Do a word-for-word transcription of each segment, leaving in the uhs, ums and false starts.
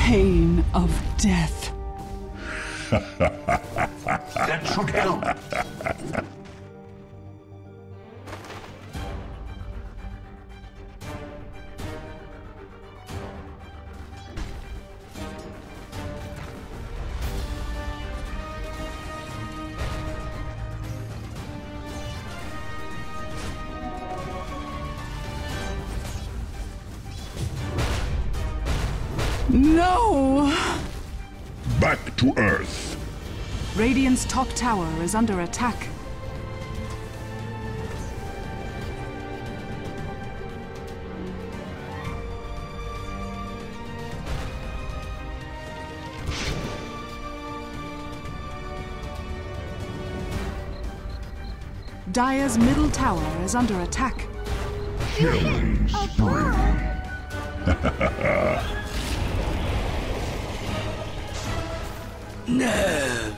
pain of death. That should help. No! Back to Earth. Radiant's top tower is under attack. Dire's middle tower is under attack. Killing spree. No.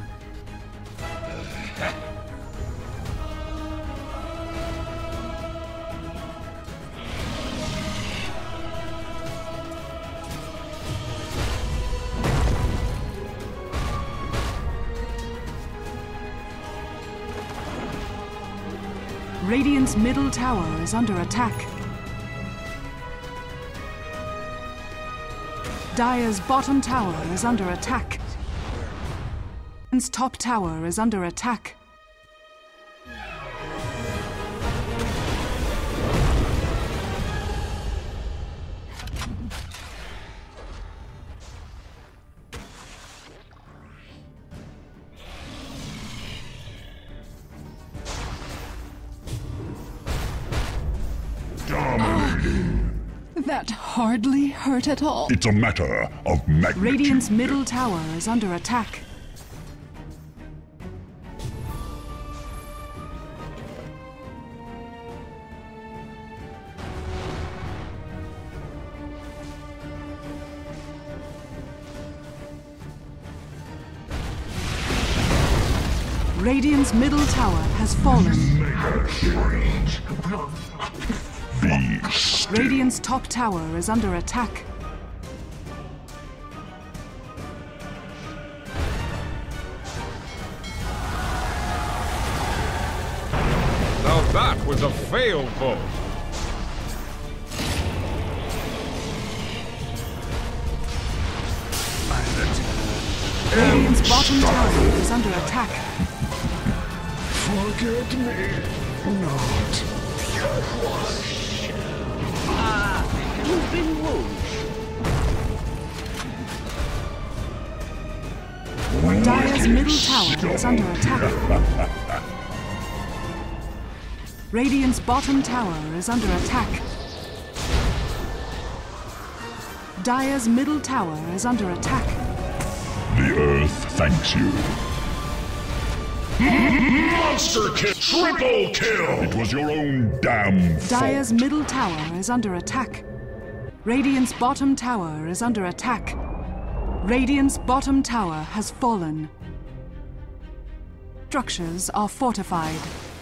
Radiant's middle tower is under attack. Dire's bottom tower is under attack. Radiant's top tower is under attack. Dominating. That hardly hurt at all. It's a matter of magnitude. Radiant's middle tower is under attack. Radiant's middle tower has fallen. Be still. Radiant's top tower is under attack. Now that was a failed bolt. Radiant's bottom tower is under attack. Forget me not. Ah, you've been wounded. Dire's middle tower is under attack. Radiant's bottom tower is under attack. Dire's middle tower is under attack. The Earth thanks you. Monster kill! Triple kill! It was your own damn fault. Dire's middle tower is under attack. Radiant's bottom tower is under attack. Radiant's bottom tower has fallen. Structures are fortified.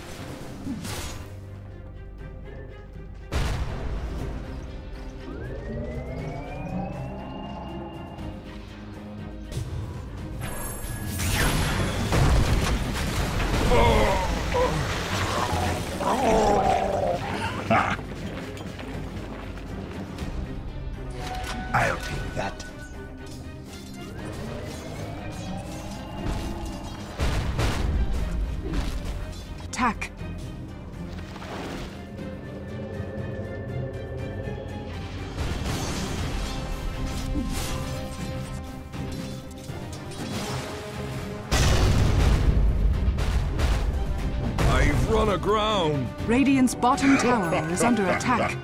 I'll take that. Attack. I've run aground. Radiant's bottom tower is under attack.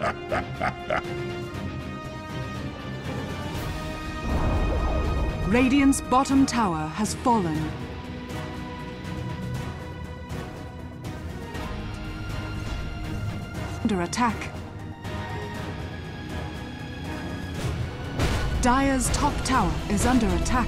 Radiant's bottom tower has fallen. Under attack. Dire's top tower is under attack.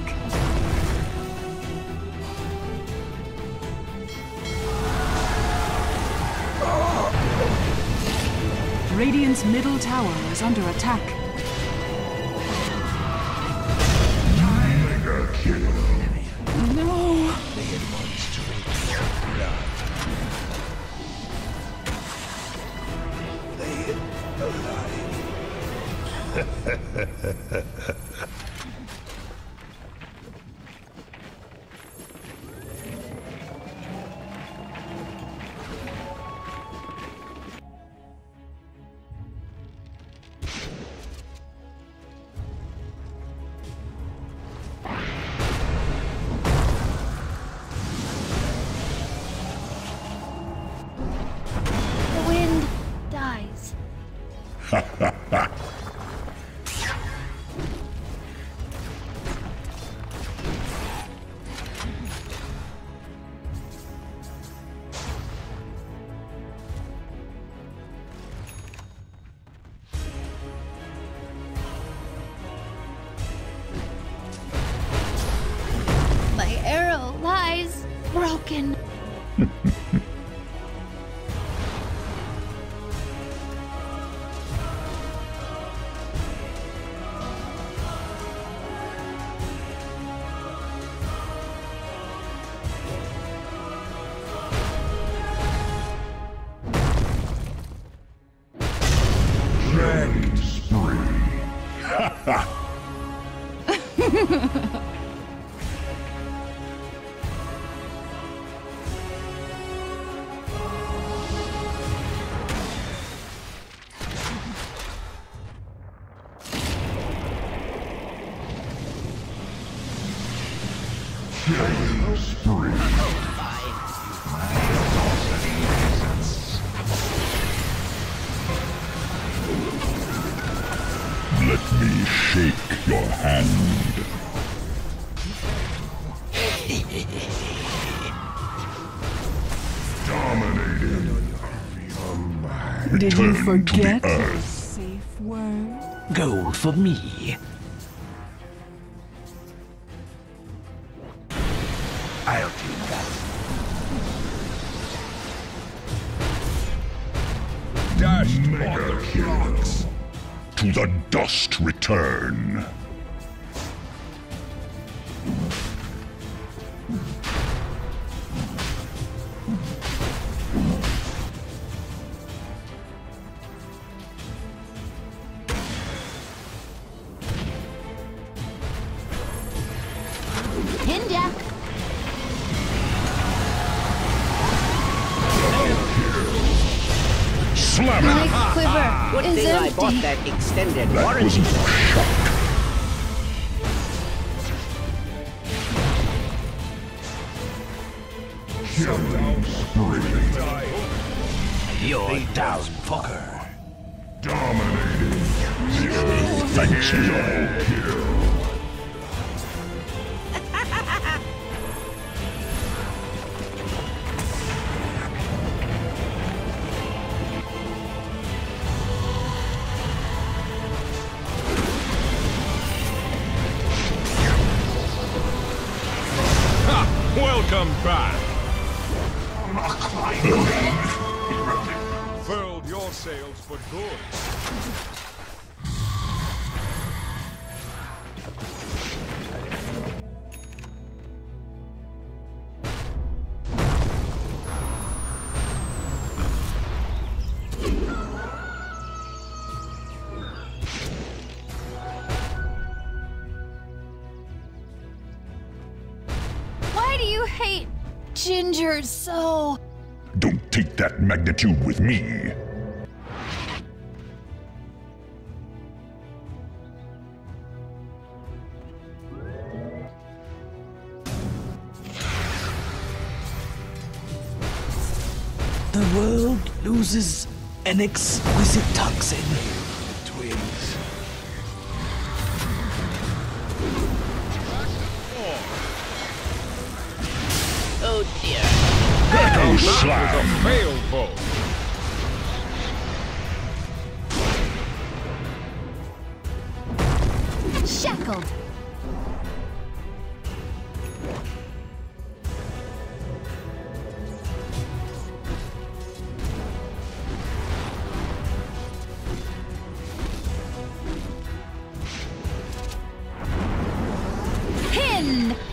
Radiant's middle tower is under attack. kill. No! They wants to drink blood. They alive. The wind dies. My arrow lies broken. Killing spree. Killing spree. Let me shake your hand. Dominating. Did you Return to forget? the earth. Safe word? Gold for me. I'll take that. Dash Mega kill. To the dust return. Hindak. Slam My it! quiver Good is thing I bought empty. that extended That was warranty. no shock. Killing spree. You're down, fucker. Dominating. Thanks, double kill. Welcome back. Furled your sails for good. Why do you hate Ginger so? Don't take that magnitude with me. The world loses an exquisite toxin. Twins. Oh dear. Echo That was slam. a failed bow. Shackled. Pin.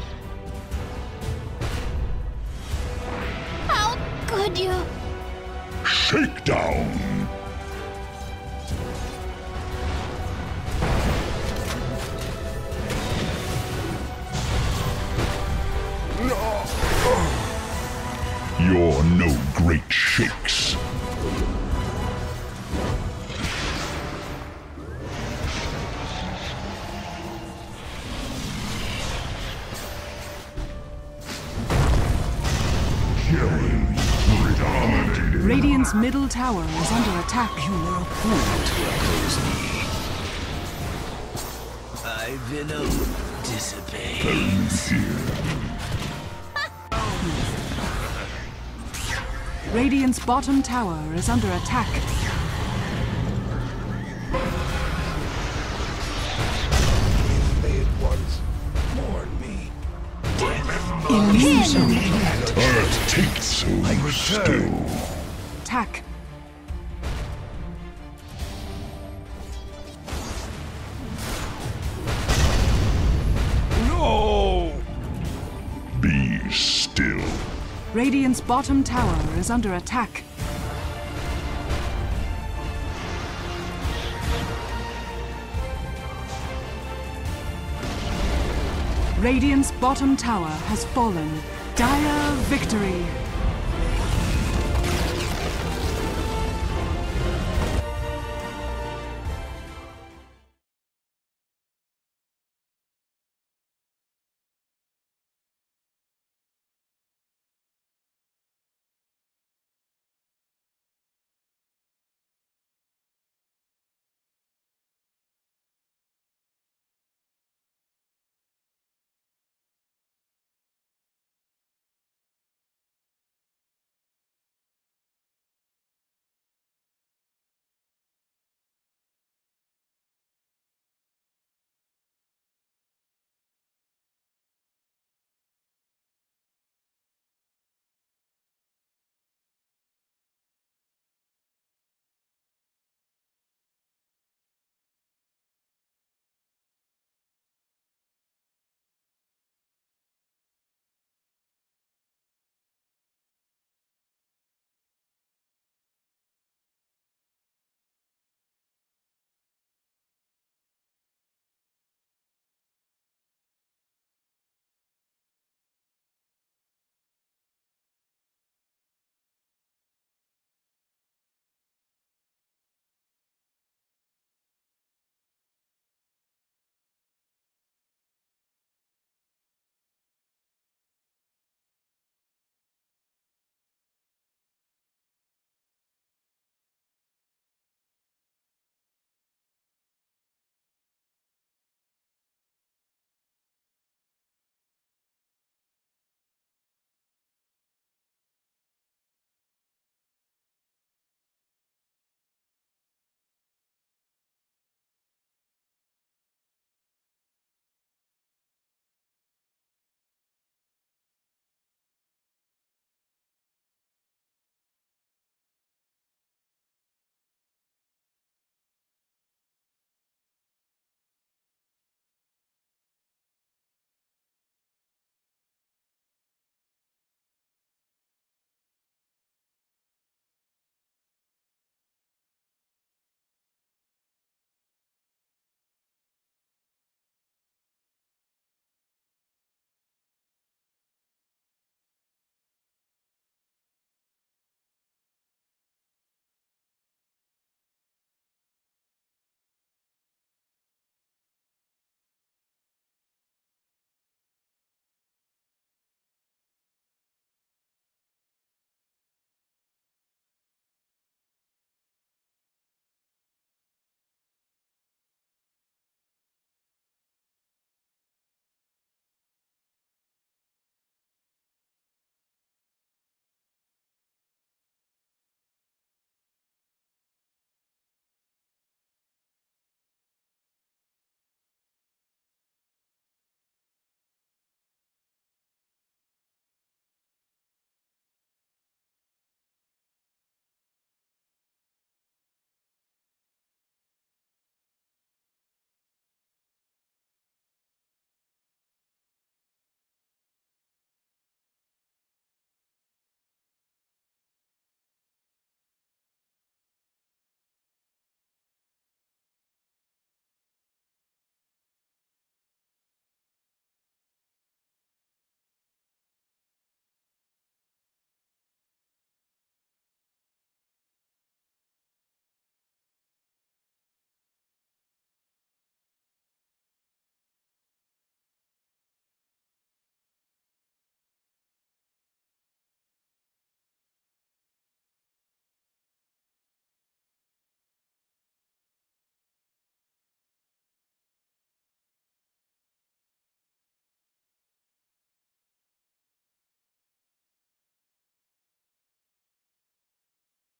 could you? Shakedown. You're no great shakes. Killing spree dominating. Radiant's middle tower is under attack. You were a fool to oppose me. I venom dissipates. Radiant's bottom tower is under attack. They at once mourn me. Earth takes so still. Attack. No! Be still. Radiant's bottom tower is under attack. Radiant's bottom tower has fallen. Dire victory!